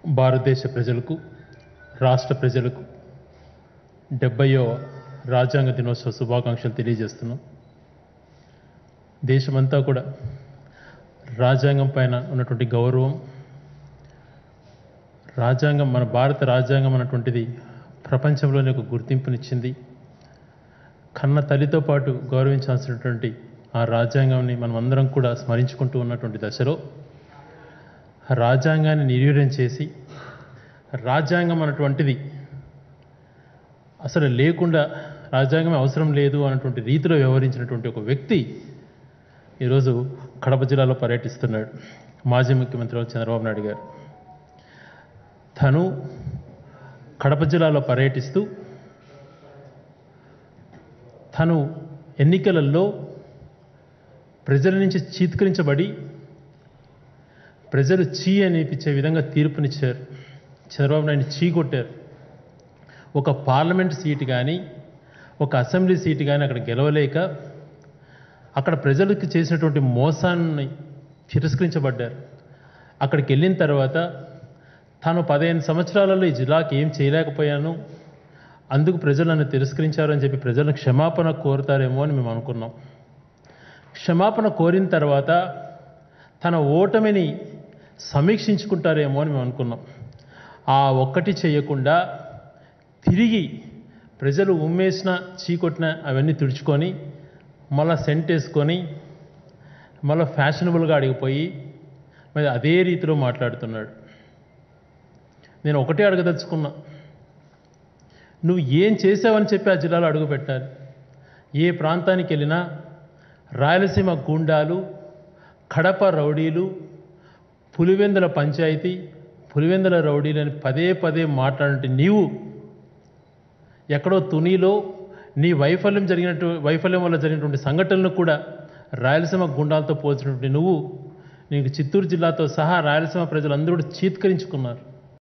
భారతదేశ ప్రజలకు రాష్ట్ర ప్రజలకు 70వ రాజ్యాంగ దినోత్సవ శుభాకాంక్షలు తెలియజేస్తున్నాం. దేశమంతా కూడా రాజ్యాంగం పైన ఉన్నటువంటి గౌరవం, రాజ్యాంగం మన భారత రాజ్యాంగం అన్నటువంటిది ప్రపంచంలోనే ఒక గుర్తింపునిచ్చింది. కన్న తల్లితో పాటు గౌరవించాల్సినటువంటి ఆ రాజ్యాంగాన్ని మనం అందరం కూడా స్మరించుకుంటూ ఉన్నటువంటి దశలో రాజ్యాంగాన్ని నిర్వీర్యం చేసి రాజ్యాంగం అన్నటువంటిది అసలు లేకుండా రాజ్యాంగం అవసరం లేదు అన్నటువంటి రీతిలో వ్యవహరించినటువంటి ఒక వ్యక్తి ఈరోజు కడప జిల్లాలో పర్యటిస్తున్నాడు. మాజీ ముఖ్యమంత్రి చంద్రబాబు నాయుడు గారు తను కడప జిల్లాలో పర్యటిస్తూ తను ఎన్నికలలో ప్రజల నుంచి చీత్కరించబడి ప్రజలు చీ అనిపించే విధంగా తీర్పునిచ్చారు. చంద్రబాబు నాయుడిని చీ కొట్టారు. ఒక పార్లమెంట్ సీటు కానీ ఒక అసెంబ్లీ సీటు కానీ అక్కడ గెలవలేక అక్కడ ప్రజలకు చేసినటువంటి మోసాన్ని తిరస్కరించబడ్డారు. అక్కడికి వెళ్ళిన తర్వాత తాను 15 సంవత్సరాలలో ఈ జిల్లాకి ఏం చేయలేకపోయాను, అందుకు ప్రజలు నన్ను తిరస్కరించారని చెప్పి ప్రజలను క్షమాపణ కోరుతారేమో అని మేము అనుకున్నాం. క్షమాపణ కోరిన తర్వాత తన ఓటమిని సమీక్షించుకుంటారేమో అని మేము అనుకున్నాం. ఆ ఒక్కటి చేయకుండా తిరిగి ప్రజలు ఉమ్మేసిన చీకొట్టిన అవన్నీ తుడుచుకొని మళ్ళీ సెంట్ వేసుకొని మళ్ళీ ఫ్యాషనబుల్గా అడిగిపోయి మరి అదే రీతిలో మాట్లాడుతున్నాడు. నేను ఒకటే అడగదలుచుకున్నా, నువ్వు ఏం చేసావని చెప్పి ఆ జిల్లాలో అడుగు పెట్టాలి. ఏ ప్రాంతానికి వెళ్ళినా రాయలసీమ గూండాలు, కడప రౌడీలు, పులివెందుల పంచాయతీ, పులివెందుల రౌడీలని పదే పదే మాట్లాడంటే నీవు ఎక్కడో తునిలో నీ వైఫల్యం వల్ల జరిగినటువంటి సంఘటనలను కూడా రాయలసీమ గుండాలతో పోల్చినటువంటి నువ్వు, నీకు చిత్తూరు జిల్లాతో సహా రాయలసీమ ప్రజలందరూ చీత్కరించుకున్నారు.